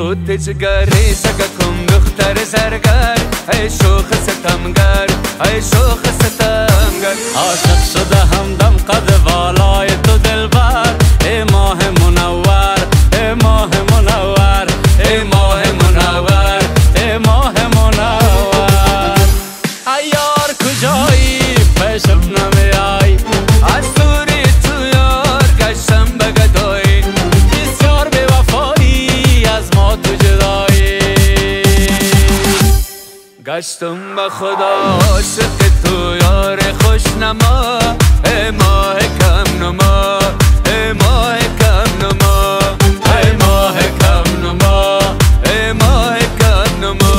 تو تجگری سگکم دختر زرگر ای شوخ ستمگر ای شوخ ستمگر عاشق شده همدم قد بالای تو دلبر ای ماه منور ای ماه منور ای ماه منور ای ماه منور ای یار کجایی پیشم نمیای از دوری تو یار گشتم به گدایی بسیار بی وفایی از ما تو جدایی گشتم به خدا عاشق تو یار خوشنما ای ماه کم نما ای ماه کم نما ای ماه کم نما ای ماه کم نما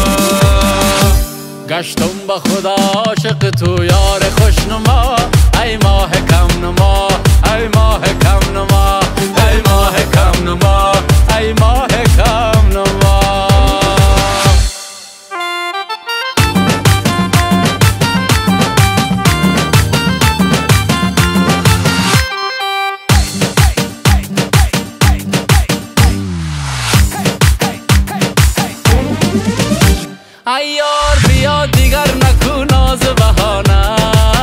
گشتم به خدا عاشق تو یار خوشنما ای ماه کم نما ای ماه کم نما ای ماه کم نما ای ماه کم نما ای یار بیا دیگر نکو ناز بهانه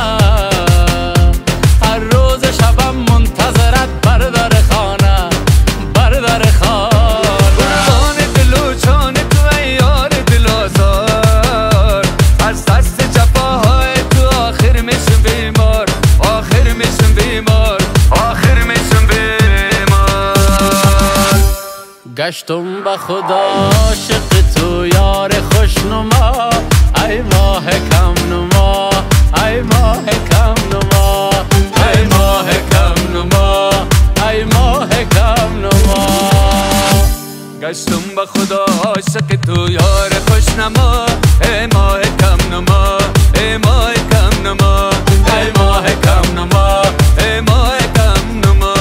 هر روز شبم منتظرت بر در خانه بر در خانه قربان دل و جان تو ای یار دل آزار از دست جفاهای تو آخر میشم بیمار آخر میشم بیمار آخر میشم بیمار گشتم به خدا عاشق تو یار خوشنما ای ماه کم نما ای ماه کم نما ای ماه کم نما ای ماه کم نما گشتم به خدا عاشق تو یار خوشنما ای ماه کم نما ای ماه کم نما ای ماه کم نما ای ماه کم نما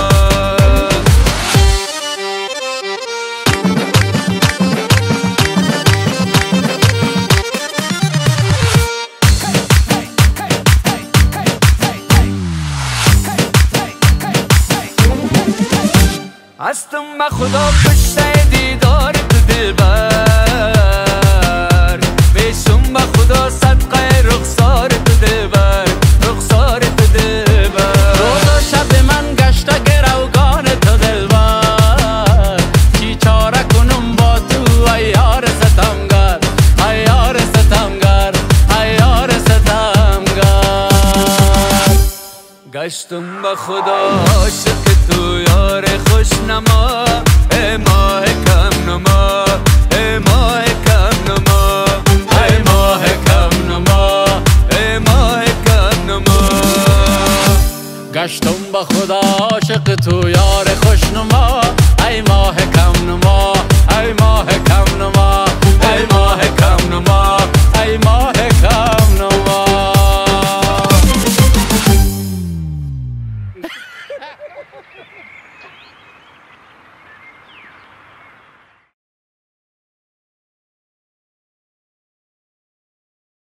هستم به خدا پشت دیدار تو دلبر بیشم به خدا صدقه رخسار تو دلبر رخسار تو دلبر روز و شب من گشته گروگان تو دلبر چی چاره کنم با تو ای یار ستمگر ای یار ستمگر ای یار ستمگر گشتم به خدا عاشق تو یار خوشنما ای ماه کم نما ای ماه کم نما ای ماه کم نما ای ماه کم نما گشتم به خدا عاشق تو یار